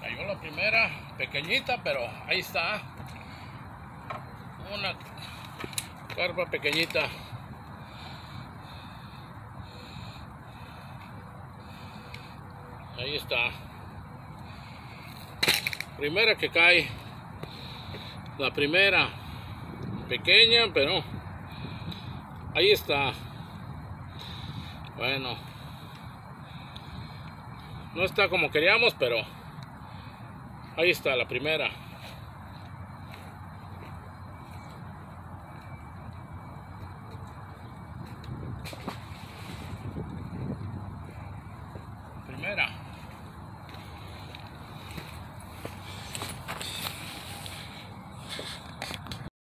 Cayó la primera, pequeñita, pero ahí está. Una carpa pequeñita. Ahí está. Primera que cae. La primera. Pequeña, pero ahí está. Bueno. No está como queríamos, pero ahí está la primera.